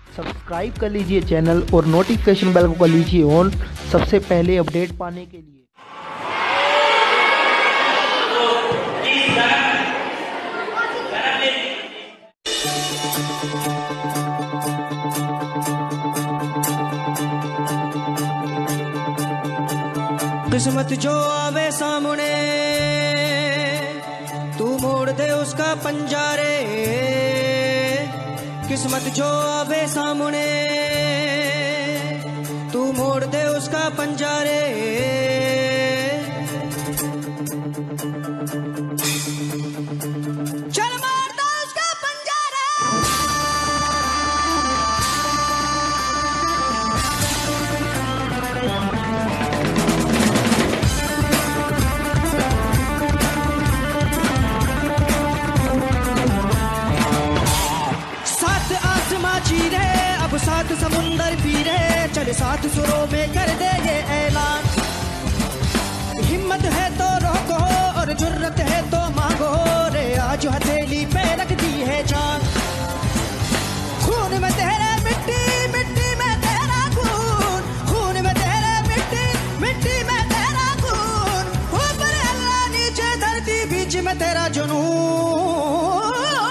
Subscribe कर लीजिए channel और नोटिफिकेशन बेल को कर लीजिए ऑन, सबसे पहले अपडेट पाने के लिए। किस्मत जो आवे सामने तू मोड़ दे उसका पंजारे। किस्मत जो आवे सामने तू मोड़ दे उसका पंजारे। चल मार दो उसका पंजारे। सात आसमां चीरे अब सात समुंदर पीरे, चल सात सुरों में कर दे ये ऐलान। हिम्मत है तो रोको और जुर्रत है तो मांगो रे, आज हथेली पे रख दी है जान। खून में तेरे मिट्टी मिट्टी में तेरा खून, खून में तेरे मिट्टी मिट्टी में तेरा खून। ऊपर अल्लाह नीचे धरती बीच में तेरा जुनून।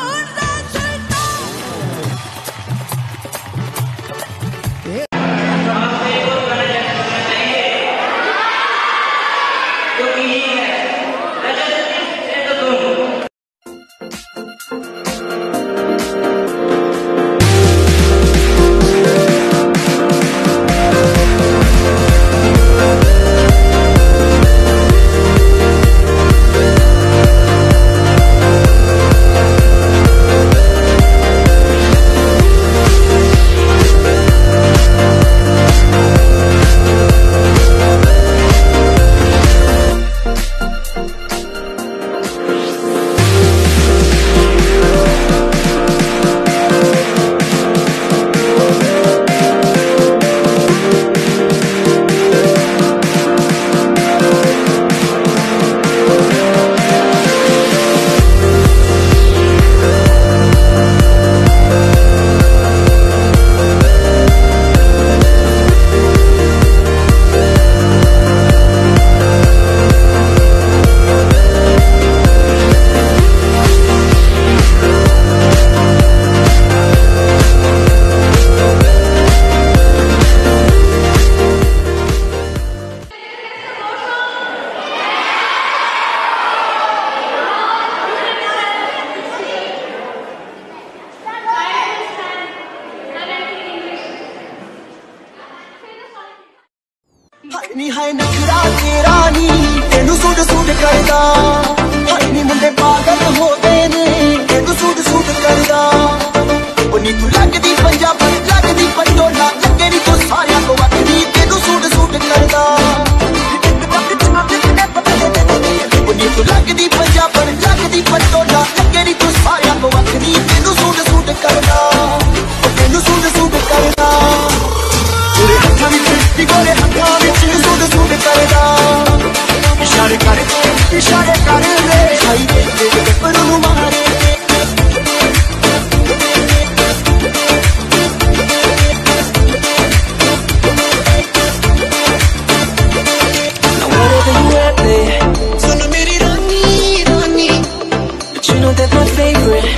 नी है नखरा तेरा नी तेनू सूट सूट करदा, नी मुंडे पागल हो गए ने तेनू सूट सूट करदा। ओ नी तू लगदी पंजाबी लगदी पंडोला, लगे नी तू सारियां को वखरी तेनू सूट सूट करदा। ओ नी तू लगदी पंजाबी लगदी पंडोला, लगे नी तू सारियां को वखरी तेनू सूट सूट करदा। ओ तेनू सूट सूट करदा। गोरे हत्थां विच गोरे हत्थां विच सूट सूट करदा। इशारे कर रे हाई दे पर नू मारे। सुन मेरी रानी रानी, but you know that my favorite।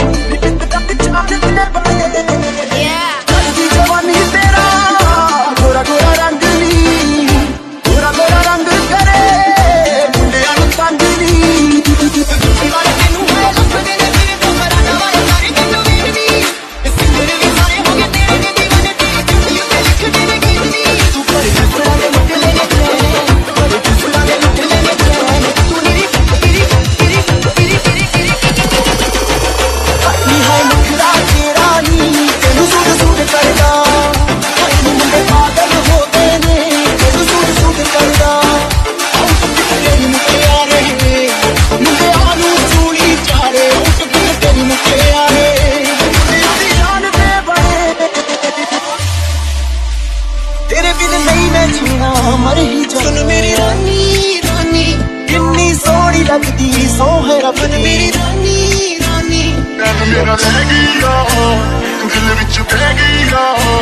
सुन मेरी रानी रानी, किन्नी सोहनी लगदी सोहे रब दी मेरी रानी रानी। मेरा रह गया दिल विच बह गया।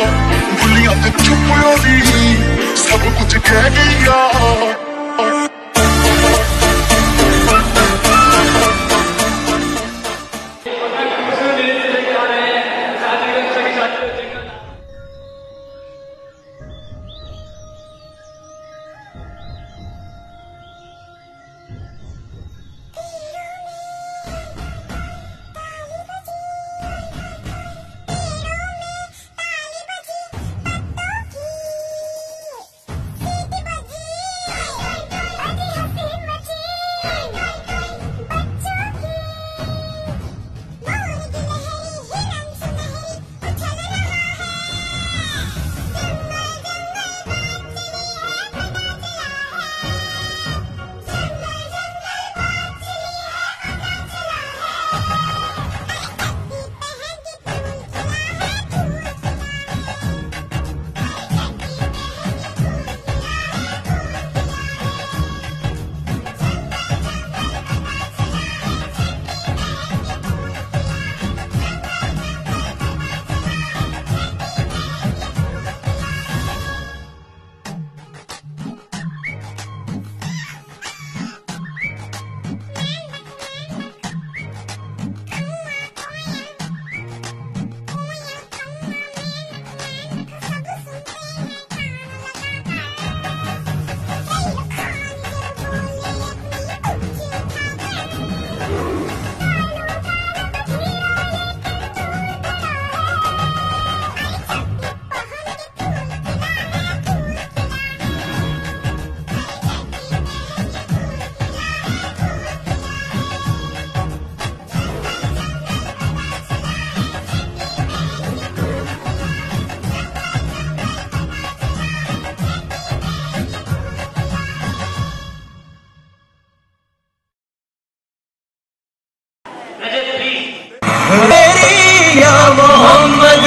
मेरी या मोहम्मद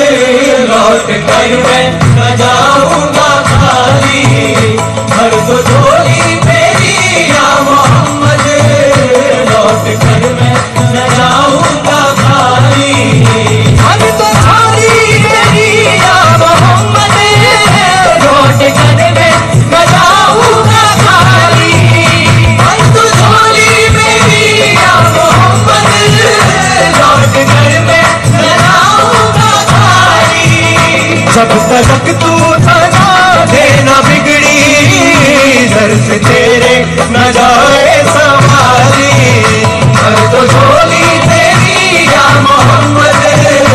लौट कर मैं न जाऊंगा खाली, भर दो झोली मेरी या मोहम्मद लौट कर मैं न जाऊंगा खाली, भर दो झोली मेरी या मोहम्मद लौट कर मैं न जाऊंगा खाली, भर दो झोली मेरी या मोहम्मद लौट कर मैं न जाऊंगा खाली, जब तक तू तना देना बिगड़ी दर से तेरे न जाए संभाली, भर दो झोली तेरी या मोहम्मद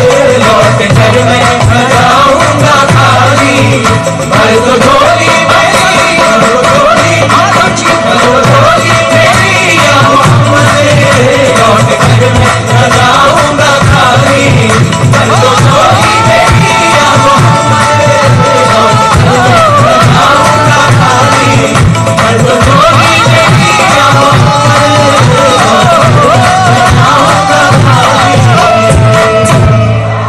लौट कर मैं न जाऊंगा खाली, भर दो झोली मेरी, भर दो झोली मेरी या मोहम्मद लौट कर मैं न जाऊंगा खाली, भर दो झोली मेरी या मोहम्मद लौट कर मैं न जाऊंगा खाली, भर दो झोली मेरी या मोहम्मद लौट कर मैं न जाऊंगा खाली।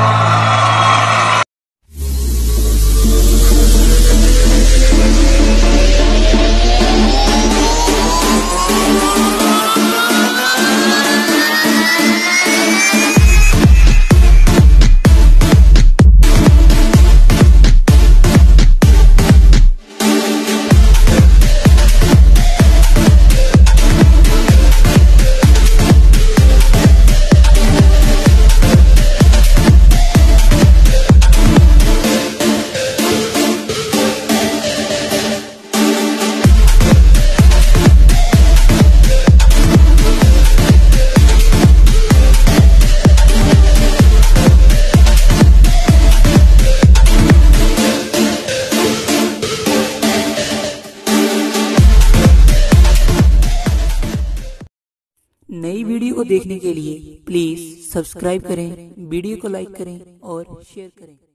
नई वीडियो को देखने के लिए प्लीज सब्सक्राइब करें, वीडियो को लाइक करें और शेयर करें।